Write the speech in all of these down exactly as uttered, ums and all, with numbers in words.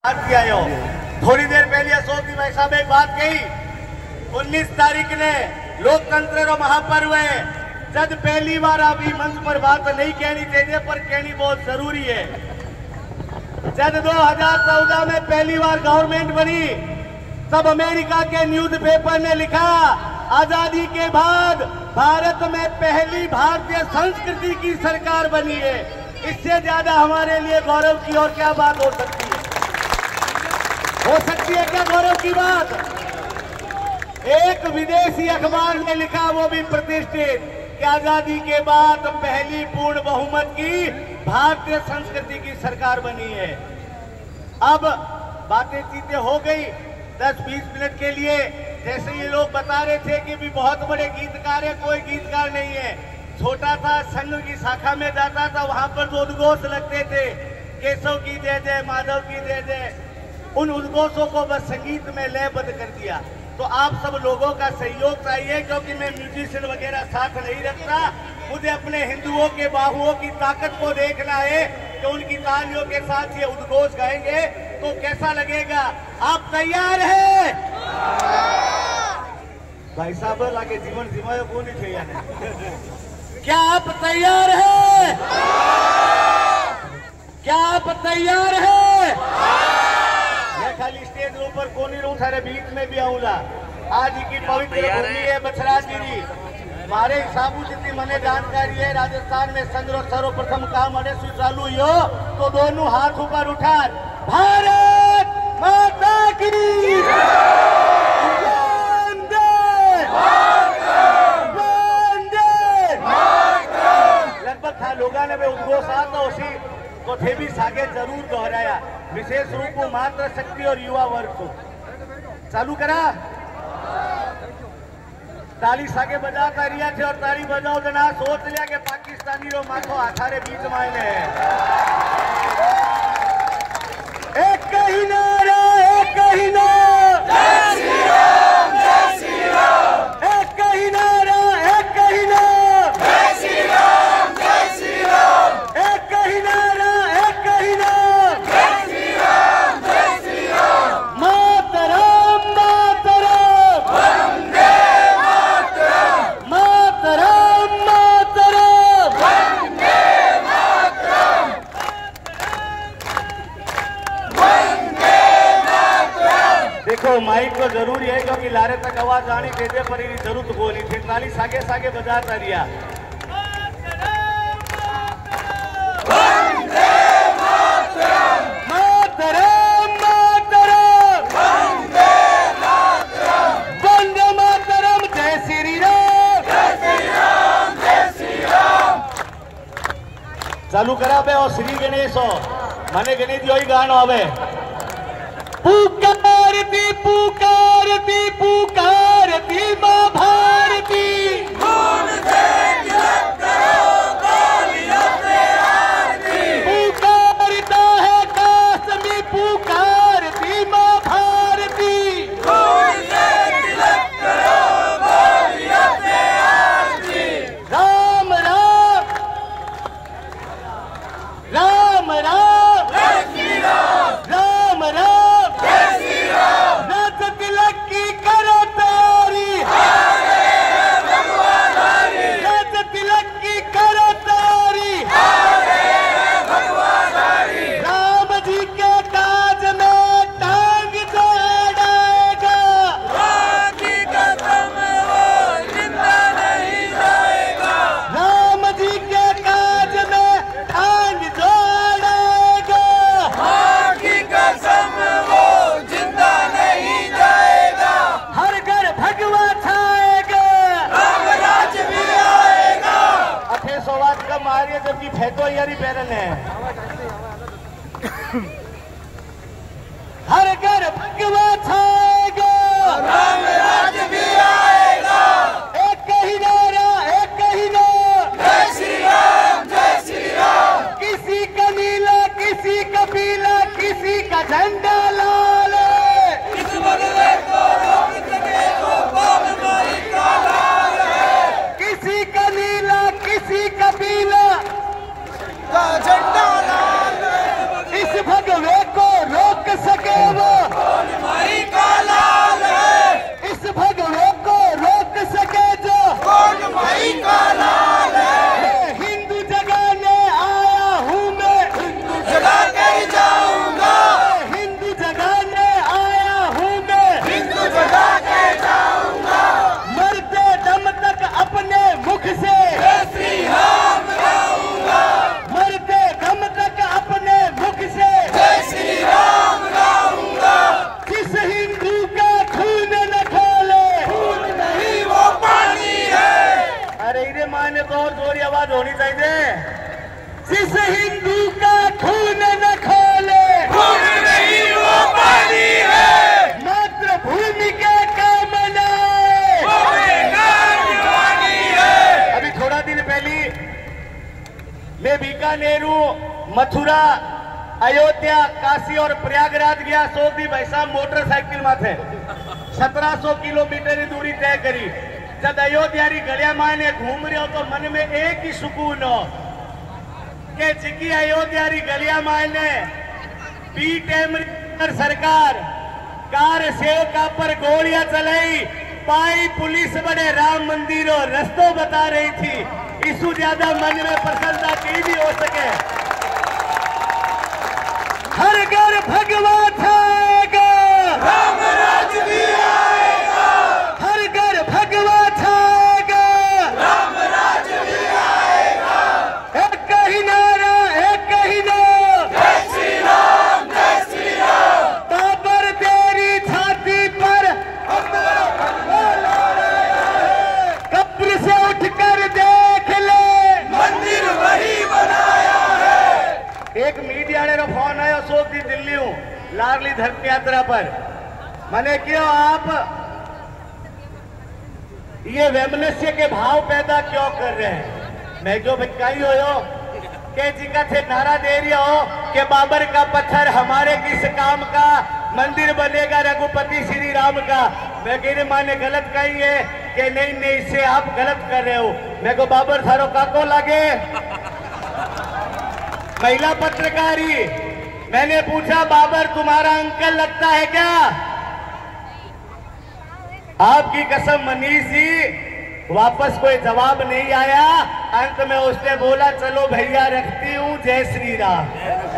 किया हो। थोड़ी देर पहले अशोक जी भाई साहब एक बात कही, उन्नीस तारीख ने लोकतंत्र रो महापर्व है। जब पहली बार अभी मंच पर बात नहीं कहनी चाहिए पर कहनी बहुत जरूरी है। जब दो हजार चौदह में पहली बार गवर्नमेंट बनी तब अमेरिका के न्यूज़पेपर ने लिखा, आजादी के बाद भारत में पहली भारतीय संस्कृति की सरकार बनी है। इससे ज्यादा हमारे लिए गौरव की और क्या बात हो सकती है? हो सकती है क्या गौरव की बात? एक विदेशी अखबार ने लिखा, वो भी प्रतिष्ठित, कि आजादी के बाद पहली पूर्ण बहुमत की भारतीय संस्कृति की सरकार बनी है। अब बातें चीतें हो गई दस बीस मिनट के लिए। जैसे ये लोग बता रहे थे कि भी बहुत बड़े गीतकार है, कोई गीतकार नहीं है। छोटा था, संघ की शाखा में जाता था, वहां पर जो उद्घोष लगते थे, केशव की जय जय, माधव की जय जय, उन उद्घोषों को बस संगीत में लयबद्ध कर दिया। तो आप सब लोगों का सहयोग चाहिए, क्योंकि मैं म्यूजिशियन वगैरह साथ नहीं रखता। मुझे अपने हिंदुओं के बाहुओं की ताकत को देखना है कि उनकी तालियों के साथ ये उद्घोष गाएंगे तो कैसा लगेगा। आप तैयार हैं? भाई साहब लागे जीवन जीवा को नहीं चाहिए। क्या आप तैयार हैं? क्या आप तैयार हैं? मैं खाली स्टेज ऊपर को नहीं रहूं, सारे बीच में भी आऊंगा। आज की पवित्र भूमि है बछरागिरी। हमारे हिसाबों जितनी मैंने जानकारी है, राजस्थान में संग्रह सर्वप्रथम काम अड़े चालू हो तो दोनों हाथ ऊपर उठा, भारत माता की लगभग था लोगों ने उद्घोष आता उसी को थे भी सागे जरूर दोहराया। विशेष रूप को मात्र शक्ति और युवा वर्ग को चालू करा। ताली सागे बजाता रिया थे और ताली बजाओ जना सोच लिया कि पाकिस्तानी रो माथो आखारे बीच में आए एक कही नारा, एक कही नारा, जय श्री राम, जय श्री राम, एक कही नारा, एक कही नारा, जय श्री राम, जय श्री राम, एक कही नारा, एक कही नारा, जय श्री राम, जय श्री राम, मातरम मातरम, वंदे मातरम, मातरम मातरम, वंदे मातरम, वंदे मातरम। देखो माइक तो जरूरी है, क्योंकि लारे तक आवाज आनी चाहिए, पर ये जरूरत बोली थी। ताली सागे सागे बजाता रिया। वंदे मातरम, मातरम मातरम, वंदे मातरम, वंदे मातरम, जय श्री राम, जय श्री राम, जय श्री राम। चालू करा बे और श्री गणेश हो मने गणेश जी गानो आवे। पुकारती पुकारती पुकारती मां भारती, खून से तिलक करो गोलियों से आरती, पुकारता है काश्मीर पुकारती मां भारती, खून से तिलक करो गोलियों से आरती। राम राम राम राम, जय श्री राम, राम राम, जय श्री राम, राज तिलक की करो तारी, हरे भगवान हरि, राज तिलक की करो तारी, हरे भगवान हरि। राम जी के काज में टांग जो अड़ाएगा, राम की कसम वो जिंदा नहीं जाएगा, राम जी के काज में टांग जो अड़ाएगा, राम की कसम वो जिंदा नहीं जाएगा, हर घर भगवा छाएगा, राम राज भी आएगा। अठे सौ बात कम आ रही है, जबकि फेंको यारी पैरन है। हर घर भगवा छाएगा, राम राज भी आएगा। एक ही नारा, एक ही नारा, जय श्री राम, जय श्री राम, किसी का नीला, किसी का पीला, किसी का झंडा लाल, इस बदले को रोक सके तो कौन माई का लाल है, किसी का नीला, किसी का पीला का झंडा लाल, इस भगवे को रोक सके मथुरा, अयोध्या, काशी और प्रयागराज गया सोदी भाई साहब मोटरसाइकिल माथे सत्रह सौ किलोमीटर की दूरी तय करी। जब अयोध्या री गलिया माने घूम रहे हो तो मन में एक ही सुकून हो के जिकी अयोध्या री गलिया माने पी टेम सरकार कार सेवका पर गोलियां चलाई, पाई पुलिस बड़े राम मंदिर और रस्तों बता रही थी। इसु ज्यादा मन में प्रसन्नता की भी हो सके। हर घर भगवा छाएगा, राम राज भी आएगा। हर घर भगवा छाएगा, राम राज भी आएगा। एक ही नारा, एक ही नारा, जय श्री राम, जय श्री राम। बाबर तेरी छाती पर कब्र से उठकर देख ले, मंदिर वही बनाया है। एक मीडिया ने फोन आयो अशोक जी दिल्ली हूं लाडली धर्म यात्रा पर। मैंने क्यों आप ये वैमनस्य के भाव पैदा क्यों कर रहे हैं? मैं क्यों भिटकाई हो यो के जी का थे नारा दे रही हो कि बाबर का पत्थर हमारे किस काम का, मंदिर बनेगा रघुपति श्री राम का। मैं कह रही माने गलत कही है कि नहीं नहीं इससे आप गलत कर रहे हो। मैं को बाबर थारो काको लागे महिला पत्रकारी। मैंने पूछा बाबर तुम्हारा अंकल लगता है क्या? आपकी कसम मनीष जी वापस कोई जवाब नहीं आया। अंत में उसने बोला चलो भैया रखती हूं, जय श्री राम।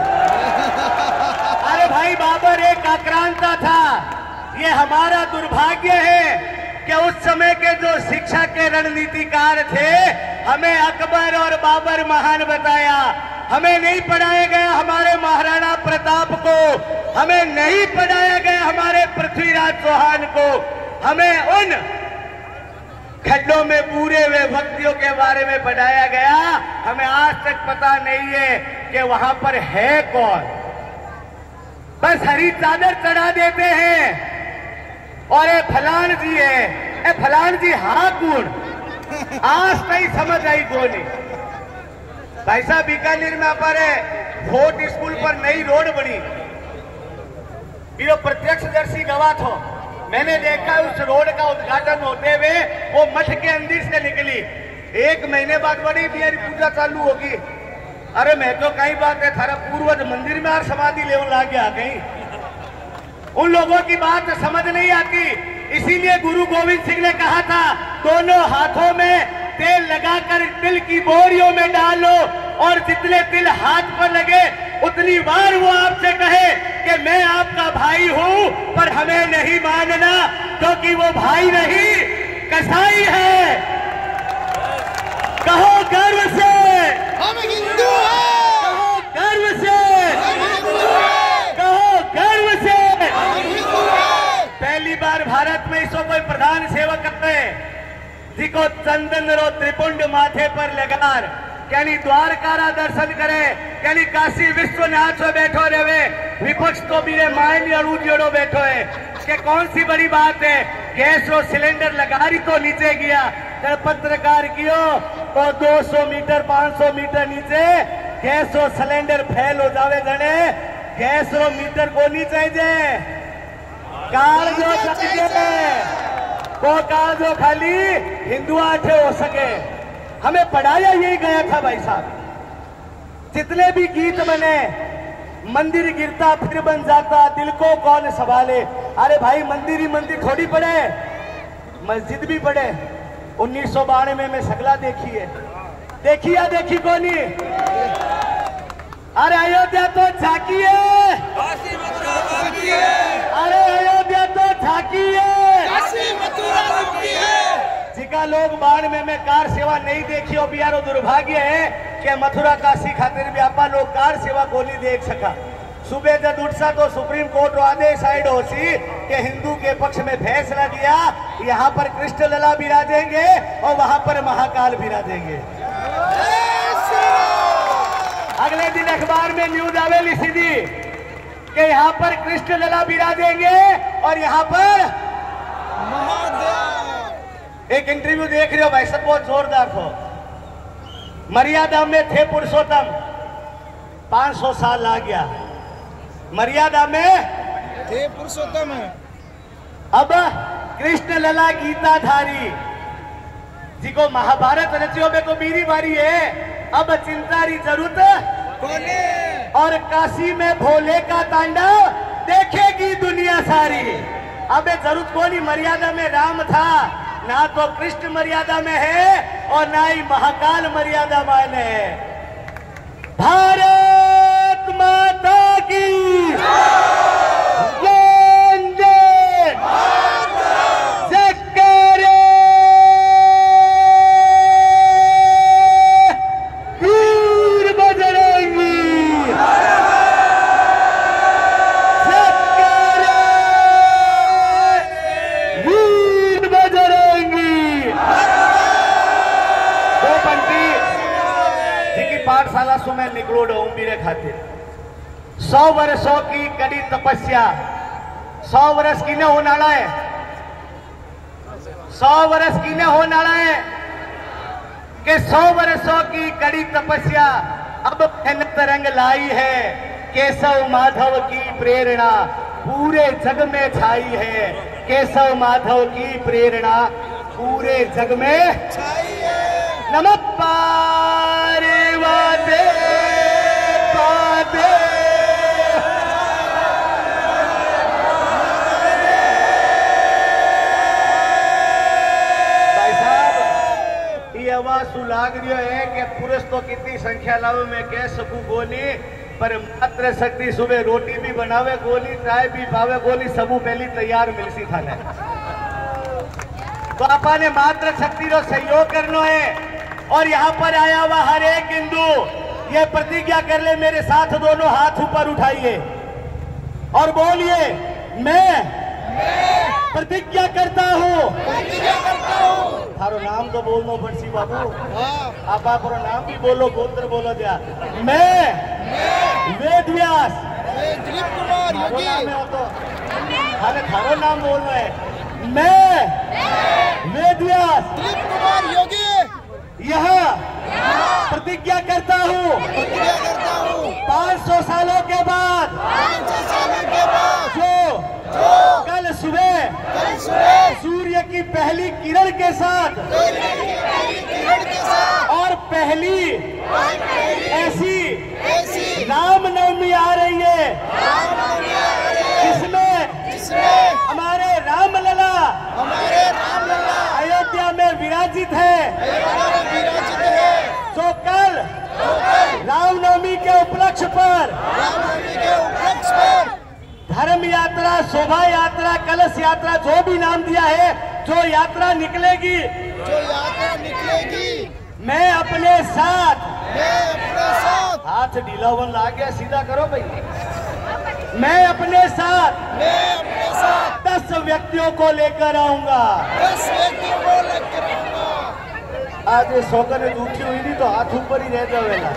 अरे भाई बाबर एक आक्रांता था। ये हमारा दुर्भाग्य है कि उस समय के जो शिक्षा के रणनीतिकार थे हमें अकबर और बाबर महान बताया। हमें नहीं पढ़ाया गया हमारे महाराणा प्रताप को, हमें नहीं पढ़ाया गया हमारे पृथ्वीराज चौहान को। हमें उन खड्डों में पूरे हुए व्यक्तियों के बारे में पढ़ाया गया। हमें आज तक पता नहीं है कि वहां पर है कौन। बस हरी चादर चढ़ा देते हैं और ये फलान जी है, ए फलान जी हाँ कौन, आज नहीं समझ आई गोली। भाई साहब बीकानेर में पर फोर्ट स्कूल पर नई रोड बनी, ये प्रत्यक्षदर्शी गवाह थो। मैंने देखा उस रोड का उद्घाटन होते हुए वो मठ के अंदर से निकली। एक महीने बाद बड़ी बिहारी पूजा चालू होगी। अरे मैं तो कई बात है थारा पूर्वज मंदिर में समाधि लेवन ला गया कहीं। उन लोगों की बात समझ नहीं आती। इसीलिए गुरु गोविंद सिंह ने कहा था दोनों हाथों में तेल लगाकर तिल की बोरियों में डालो और जितने तिल हाथ पर लगे उतनी बार वो आपसे कहे कि मैं आपका भाई हूं, पर हमें नहीं मानना क्योंकि वो भाई नहीं कसाई है। कहो गर्व से हम हिंदू हैं। कहो गर्व से हम हिंदू हैं। कहो गर्व से हम हिंदू हैं। पहली बार भारत में इसको कोई प्रधान सेवक करते हैं जिको चंदन रो त्रिपुंड माथे पर लगार यानी द्वारकारा दर्शन करे यानी काशी विश्वनाथ में बैठो रहे। विपक्ष तो मेरे मायने अड़ू जोड़ो बैठो है कि कौन सी बड़ी बात है। गैस रो सिलेंडर लगा रही तो नीचे गया जब पत्रकार कियो तो दो सौ मीटर पांच सौ मीटर नीचे गैस रो सिलेंडर फैल हो जावे जने गैस रो मीटर को नहीं चाहिए कार जो चाहिए वो कार जो खाली हिंदू आठे हो सके। हमें पढ़ाया यही गया था भाई साहब। जितने भी गीत बने मंदिर गिरता फिर बन जाता दिल को कौन संभाले। अरे भाई मंदिर ही मंदिर थोड़ी पड़े, मस्जिद भी पड़े। उन्नीस सौ बानवे में सगला देखी है, देखी या देखी कोनी। अरे अयोध्या तो झांकी है, अरे अयोध्या तो झांकी है। जिका लोग बानवे में कार सेवा नहीं देखी और बिहारो दुर्भाग्य है कि मथुरा काशी खातिर भी आपा लोग कार सेवा को नहीं देख सका। सुबह जब उठसा तो सुप्रीम कोर्ट रो आदेश साइड होसी कि हिंदू के पक्ष में फैसला दिया यहाँ पर कृष्ण लला विराजेंगे और वहां पर महाकाल विराजेंगे। अगले दिन अखबार में न्यूज आवेली सीधी कि यहाँ पर कृष्ण लला विराजेंगे और यहाँ पर एक इंटरव्यू देख रहे हो भाई सब बहुत जोरदार हो। मर्यादा में थे पुरुषोत्तम पांच सौ साल आ गया। मर्यादा में थे पुरुषोत्तम। अब कृष्ण लला गीताधारी जी को महाभारत रचियो में तो मेरी बारी है। अब चिंता री जरूरत कोने और काशी में भोले का तांडव देखेगी दुनिया सारी। अब जरूरत कोनी, मर्यादा में राम था, ना तो कृष्ण मर्यादा में है और ना ही महाकाल मर्यादा में है। भारत माता की पाठशाला सो मैं निकलोड़ हूं मेरे खातिर। सौ वर्षों की कड़ी तपस्या, सौ वर्ष की ने होने वाला है, सौ वर्ष की ने होने वाला है कि सौ वर्षों की कड़ी तपस्या अब मेहनत रंग लाई है। केशव माधव की प्रेरणा पूरे जग में छाई है। केशव माधव की प्रेरणा पूरे जग में छाई है। नमः पार्वती पते। भाई साहब ये आवाज सु लाग रही है कि पुरुष तो कितनी संख्या लावे मैं कह सकूं गोली, पर मात्र शक्ति सुबह रोटी भी बनावे गोली, चाय भी पावे गोली, सबू पहली तैयार मिलसी थाने। तो आपा ने मात्र शक्ति रो सहयोग करना है। और यहाँ पर आया हुआ हर एक हिंदू ये प्रतिज्ञा कर ले, मेरे साथ दोनों हाथ ऊपर उठाइए और बोलिए, मैं प्रतिज्ञा करता हूँ। थारो नाम तो बोलना पड़सी बाबू, आप आप नाम भी बोलो, गोत्र बोलो दिया। मैं वेद व्यास, दिलीप कुमार योगी, तो थाने थारो नाम बोलना है। मैं वेद व्यास दिलीप कुमार योगी यह प्रतिज्ञा करता हूँ प्रतिज्ञा करता हूँ पाँच सौ सालों के बाद पाँच सौ सालों के बाद जो जो कल सुबह कल सुबह सूर्य की पहली किरण के साथ सूर्य की पहली किरण के साथ और पहली और पहली ऐसी ऐसी रामनवमी आ रही है रामनवमी आ रही है, जिसमें जिसमें हमारे रामलला हमारे रामलला अयोध्या में विराजित है। अयोध्या में विराजित है। जो कल जो कल रामनवमी के उपलक्ष्य पर रामनवमी के उपलक्ष्य पर धर्म यात्रा, शोभा यात्रा, कलश यात्रा, जो भी नाम दिया है, जो यात्रा निकलेगी, जो यात्रा निकलेगी, मैं अपने साथ मैं अपने साथ हाथ ढीला वन ला गया, सीधा करो भाई। मैं अपने साथ मैं अपने साथ दस व्यक्तियों को लेकर आऊंगा। दस व्यक्तियों को लेकर आऊंगा। आज ये सौगंध उठी हुई थी तो हाथ ऊपर ही रह जावेला।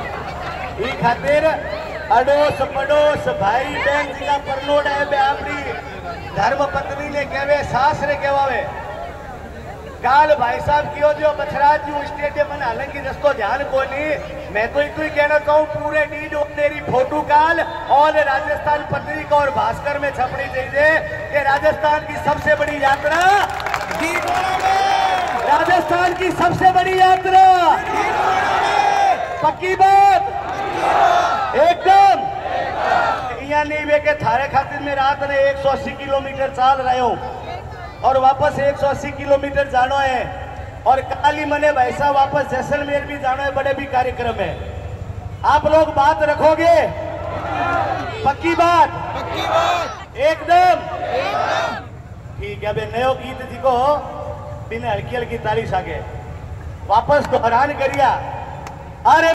ई खातिर अड़ोस पड़ोस भाई बहन जिला परलोड है बे आपनी धर्म पत्नी ने कहवे, सास रे कहवावे। काल भाई साहब कियो जो बछराज जी स्टेडियम में हालांकि रस्तो ध्यान को नहीं, मैं तो इतना ही कहना चाहूँ पूरे डीड मेरी फोटो काल और राजस्थान पत्रिका और भास्कर में छपनी चाहिए कि राजस्थान की सबसे बड़ी यात्रा, राजस्थान की सबसे बड़ी यात्रा, पक्की बात एकदम। यहाँ नहीं वे के थारे खातिर में रात ने एक सौ अस्सी किलोमीटर चाल रहे हो और वापस एक सौ अस्सी किलोमीटर जाना है और काली मने वैसा वापस जैसलमेर भी जाना है, बड़े भी कार्यक्रम है। आप लोग बात रखोगे? पक्की बात, पक्की बात एकदम ठीक है। अबे नयो गीत जी को बिना हल्की हल्की ताली सागे वापस दोहरान करिया। अरे